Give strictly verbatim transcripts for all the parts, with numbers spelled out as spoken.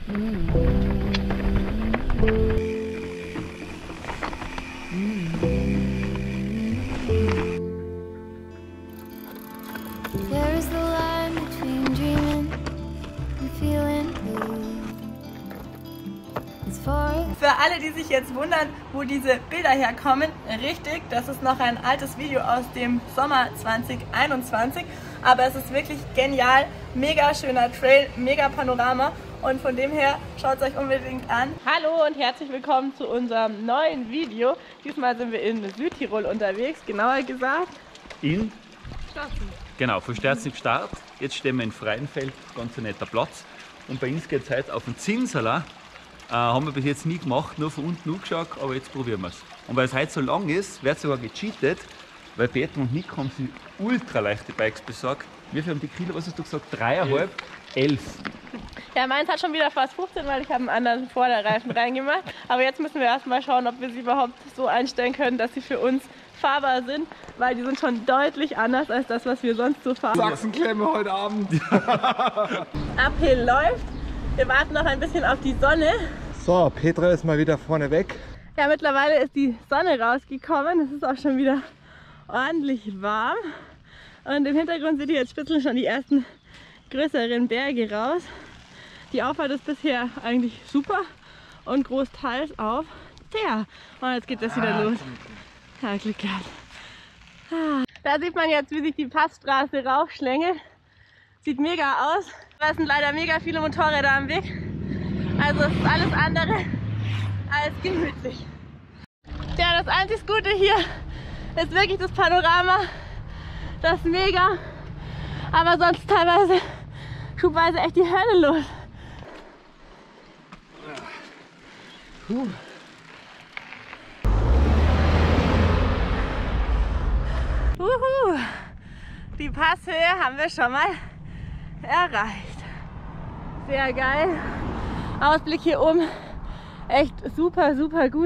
Mm. Mm. There is the line between dreaming and feeling blue. It's for Für alle, die sich jetzt wundern, wo diese Bilder herkommen, richtig, das ist noch ein altes Video aus dem Sommer zwanzig einundzwanzig, aber es ist wirklich genial, mega schöner Trail, mega Panorama und von dem her schaut es euch unbedingt an. Hallo und herzlich willkommen zu unserem neuen Video. Diesmal sind wir in Südtirol unterwegs, genauer gesagt in Sterzen. Genau, von Sterzen Start. Jetzt stehen wir in Freienfeld, ganz ein netter Platz. Und bei uns geht es heute auf den Zinsaler. Äh, haben wir bis jetzt nie gemacht, nur von unten angeschaut, aber jetzt probieren wir es. Und weil es heute so lang ist, wird sogar gecheatet, weil Peter und Nick haben sich ultra leichte Bikes besorgt. Wie viel haben die Kilo, was hast du gesagt? Dreieinhalb? Elf. Ja, meins hat schon wieder fast fünfzehn, weil ich habe einen anderen Vorderreifen reingemacht. Aber jetzt müssen wir erstmal schauen, ob wir sie überhaupt so einstellen können, dass sie für uns fahrbar sind, weil die sind schon deutlich anders als das, was wir sonst so fahren. Sachsenklemme heute Abend. Uphill läuft. Wir warten noch ein bisschen auf die Sonne. So, Petra ist mal wieder vorne weg. Ja, mittlerweile ist die Sonne rausgekommen. Es ist auch schon wieder ordentlich warm. Und im Hintergrund seht ihr, jetzt spitzeln schon die ersten größeren Berge raus. Die Auffahrt ist bisher eigentlich super und großteils auf der. Und jetzt geht das wieder los. Ja, Glück gehabt. Ah. Da sieht man jetzt, wie sich die Passstraße raufschlängelt. Sieht mega aus. Es sind leider mega viele Motorräder am Weg. Also es ist alles andere als gemütlich. Ja, das einzig Gute hier ist wirklich das Panorama. Das ist mega. Aber sonst teilweise schubweise echt die Hölle los. Puh. Uhu. Die Passhöhe haben wir schon mal erreicht. Sehr geil. Ausblick hier oben echt super, super gut.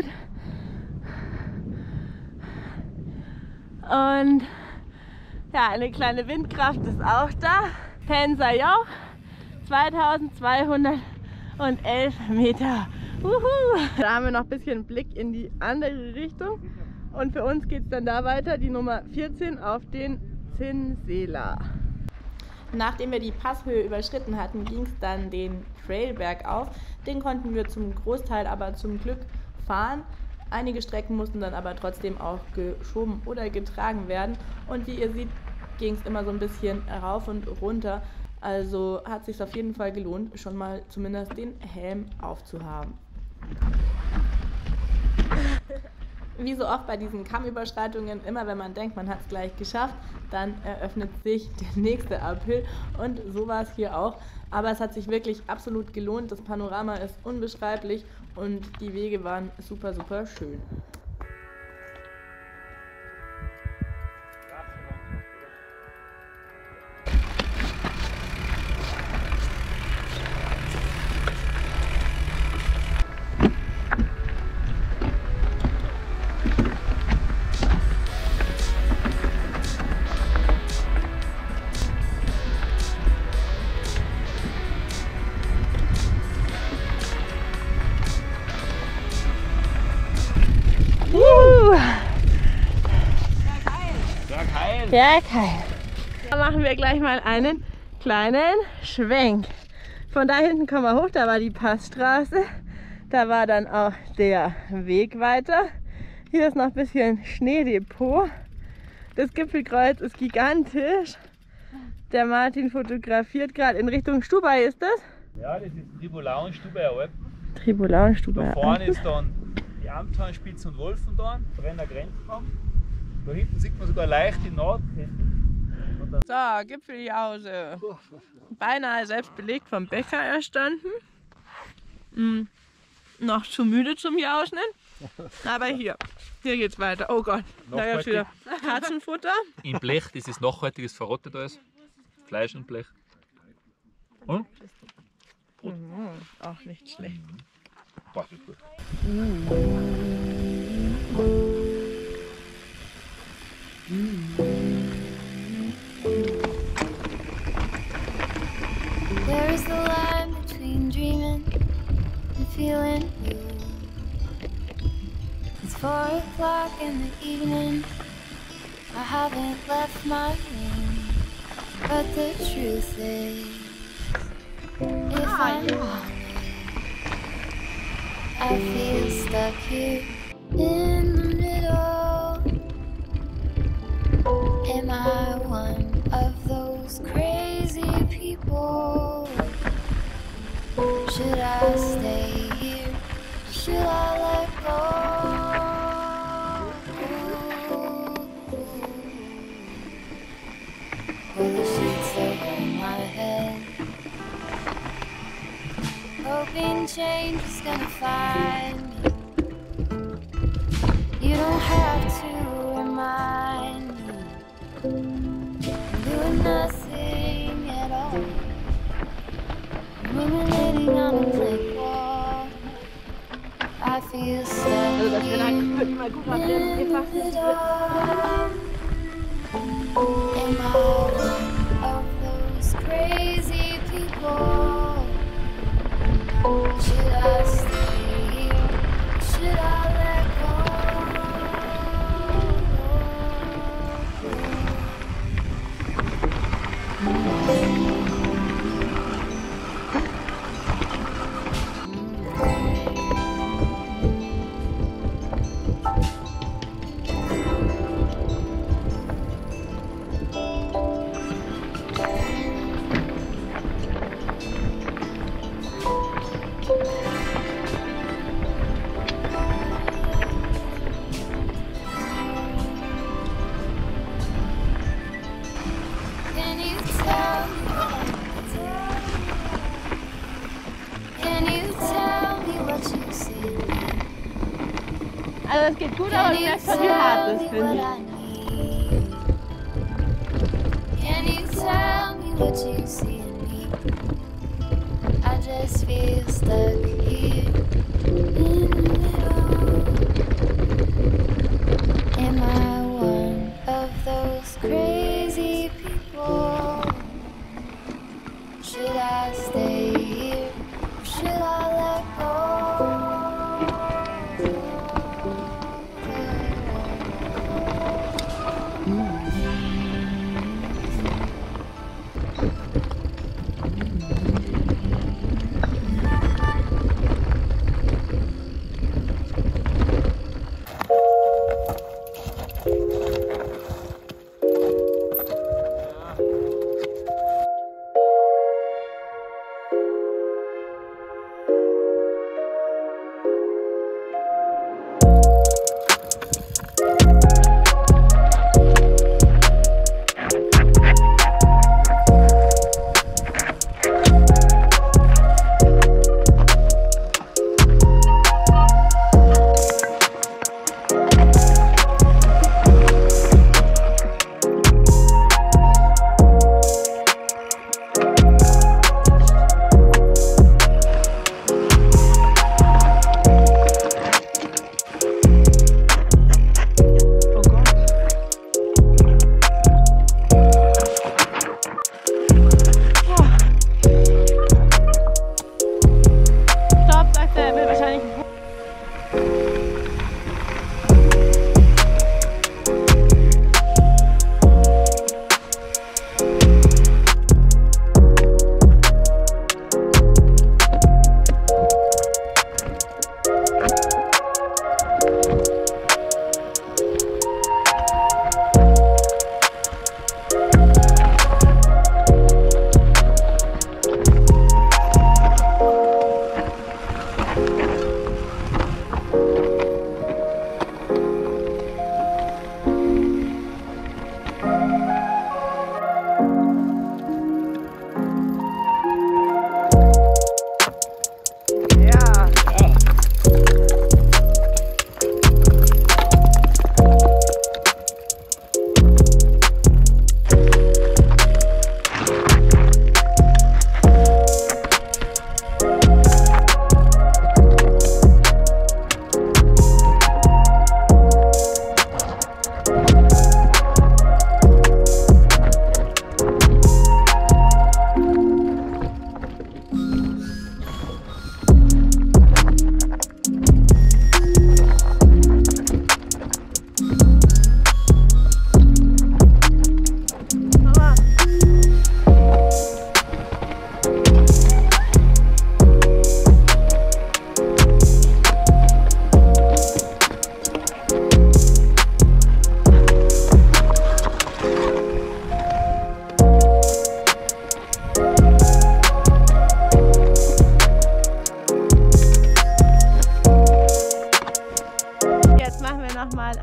Und ja, eine kleine Windkraft ist auch da. Pensajoch, zweitausendzweihundertelf Meter. Uhu. Da haben wir noch ein bisschen Blick in die andere Richtung. Und für uns geht es dann da weiter, die Nummer vierzehn auf den Zinsaler. Nachdem wir die Passhöhe überschritten hatten, ging es dann den Trail bergauf. Den konnten wir zum Großteil aber zum Glück fahren. Einige Strecken mussten dann aber trotzdem auch geschoben oder getragen werden. Und wie ihr seht, ging es immer so ein bisschen rauf und runter. Also hat es sich auf jeden Fall gelohnt, schon mal zumindest den Helm aufzuhaben. Wie so oft bei diesen Kammüberschreitungen, immer wenn man denkt, man hat es gleich geschafft, dann eröffnet sich der nächste Uphill und so war es hier auch. Aber es hat sich wirklich absolut gelohnt, das Panorama ist unbeschreiblich und die Wege waren super, super schön. Ja, geil. Da machen wir gleich mal einen kleinen Schwenk. Von da hinten kommen wir hoch, da war die Passstraße. Da war dann auch der Weg weiter. Hier ist noch ein bisschen Schneedepot. Das Gipfelkreuz ist gigantisch. Der Martin fotografiert gerade in Richtung Stubai, ist das? Ja, das ist Tribolau und Stubaier Alp. Tribolau und Stubaier Da vorne ist dann die Amthahnspitze und Wolfendorn, Brenner Grenzkamm. Da hinten sieht man sogar leicht die Nordketten. So, Gipfeljause. Beinahe selbst belegt vom Bäcker erstanden. Hm, noch zu müde zum Jausen. Aber hier, hier geht's weiter. Oh Gott, da ist wieder Katzenfutter. Im Blech, das ist nachhaltiges, verrottet alles. Fleisch und Blech. Und? Mhm, auch nicht schlecht. Boah, das ist gut. Mm. There is the line between dreaming four o'clock in the evening. I haven't left my room, but the truth is, if I'm honest, I feel stuck here in the middle. Am I one of those crazy people? Should I stay here? Should I let go? Will the sheets over my head, hoping change is gonna find me. You don't have to remind me. I'm doing nothing at all, ruminating on a blank wall. I feel stuck Also das wäre here dann mal gut machen, in ihr the passt nicht. middle. Am I one of those crazy people? Should I stay here? Should I let go? Can you tell me? Can you tell me what you see? Also es geht gut, aber Can du you merkst schon, wie hart tell das me finde what ich. I need? Can you tell me what you see in me? I just feel stuck here in the middle. Am I one of those crazy people? Should I stay here? Should I let go?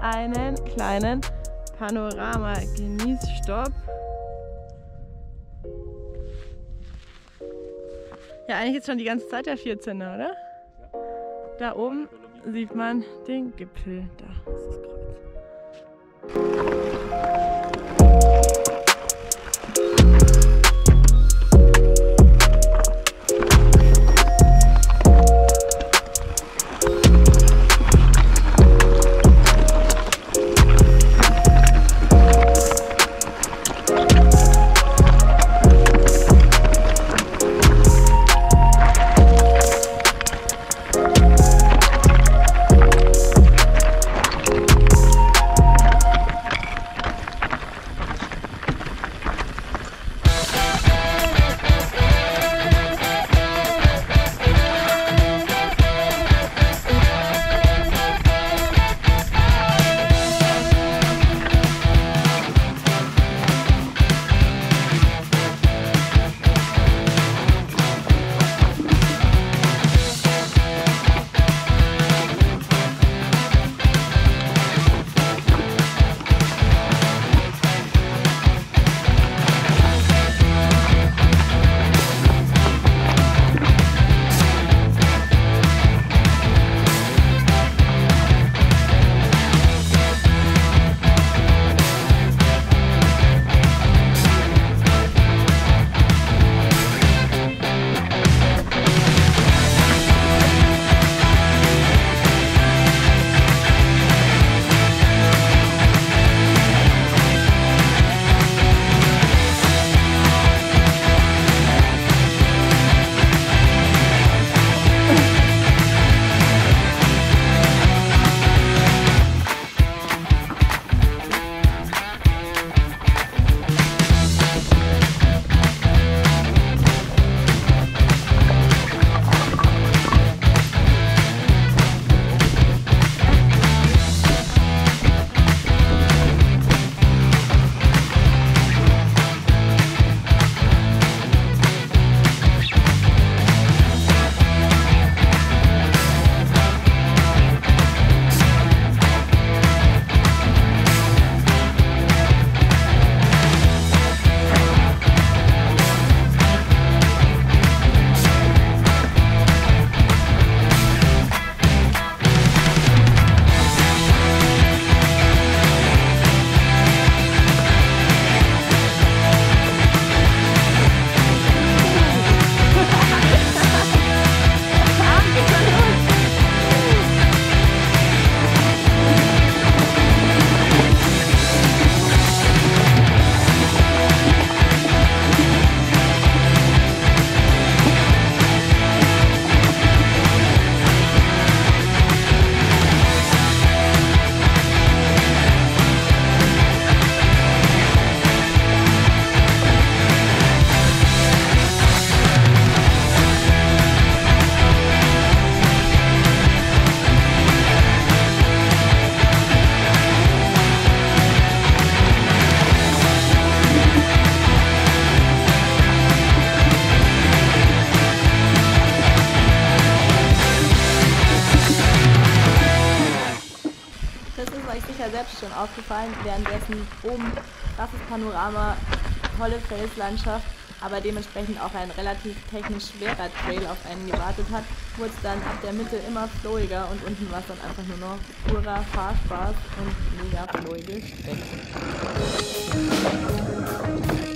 einen kleinen Panorama-Genießstopp. Ja, eigentlich ist schon die ganze Zeit der vierzehner, oder? Da oben sieht man den Gipfel. Da ist das Kreuz. selbst schon aufgefallen, währenddessen oben krasses Panorama, tolle Felslandschaft, aber dementsprechend auch ein relativ technisch schwerer Trail auf einen gewartet hat, wurde es dann ab der Mitte immer flowiger und unten war es dann einfach nur noch purer Fahrspaß und mega flowiges Bett.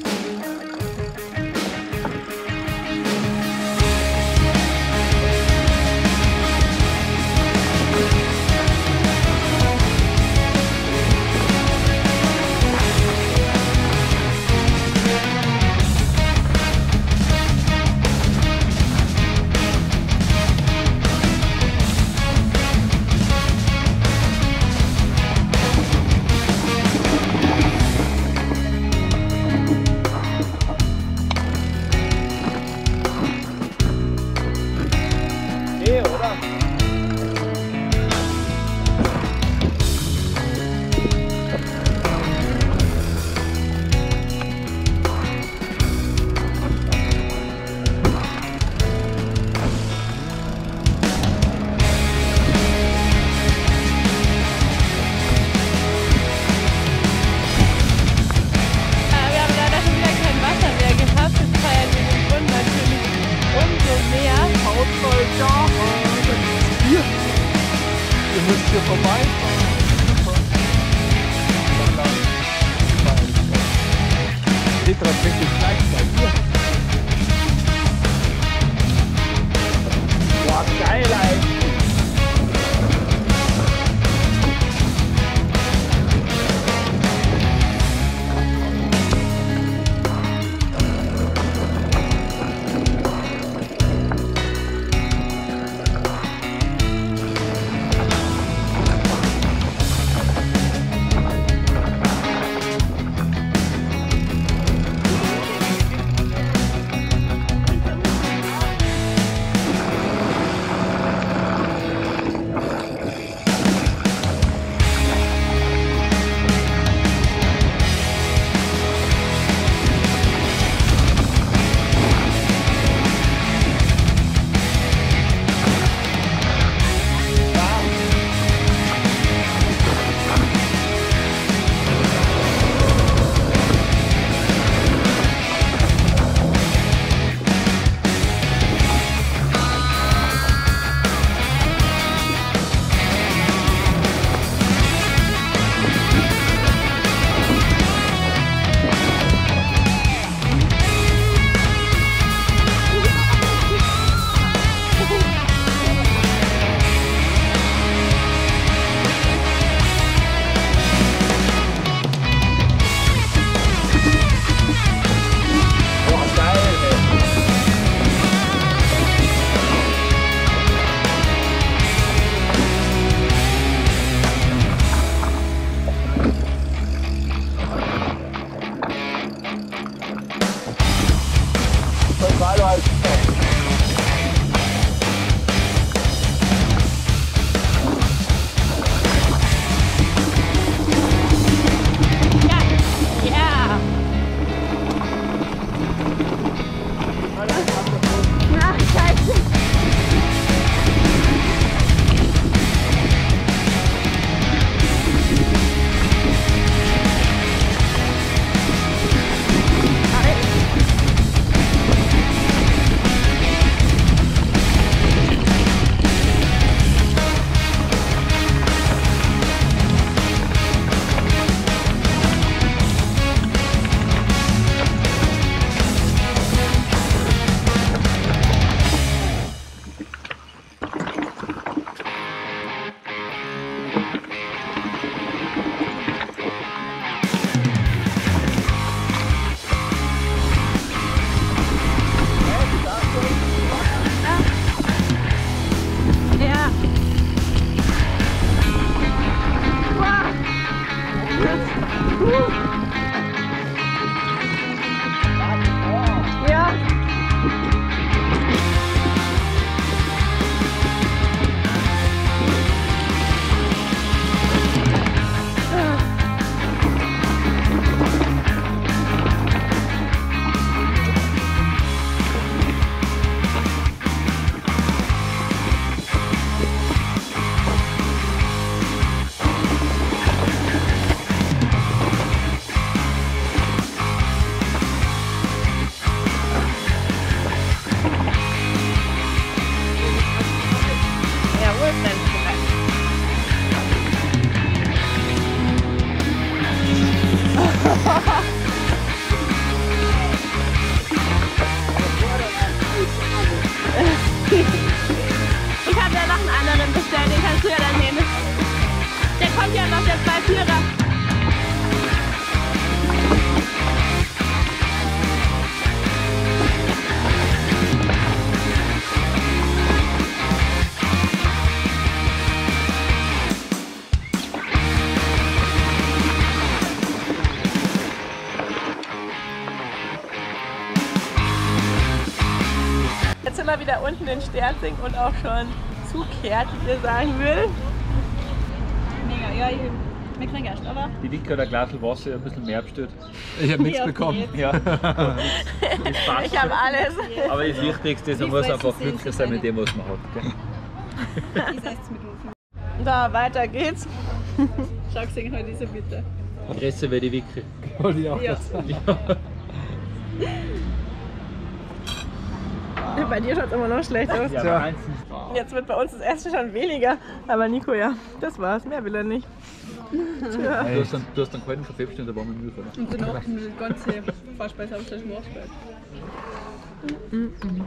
hier vorbei. Petra bringt den gleich bei dir. Boah, geil eigentlich. Ich habe ja noch einen anderen bestellt, den kannst du ja dann nehmen. Der kommt ja noch, der Zwei-Vierer. Jetzt sind wir wieder unten in Sterzing und auch schon zugekehrt, wie wir sagen würden. Mega, ja, ich, wir kriegen erst, aber... Die Dicke oder Glas Wasser ein bisschen mehr bestellt. Ich habe nichts bekommen. Ja. Das passt. Ich habe alles. Aber das Wichtigste ist, man muss einfach glücklich sein mit dem, was man hat. Gell? Ich sage es mit Rufen. Da, weiter geht's. Schau, sehen heute diese Bitte. Größer wie die Wicke. Wollte ich auch Ja. jetzt sagen. Ja. Bei dir schaut es immer noch schlecht aus. Ja. Jetzt wird bei uns das Essen schon weniger. Aber Nico, ja, das war's. Mehr will er nicht. Tja. Du hast dann, du hast dann keinen Kaffee bestellt, da war mit Milch, oder? Und danach das ganze Vorspeise auf der Schmorspeit.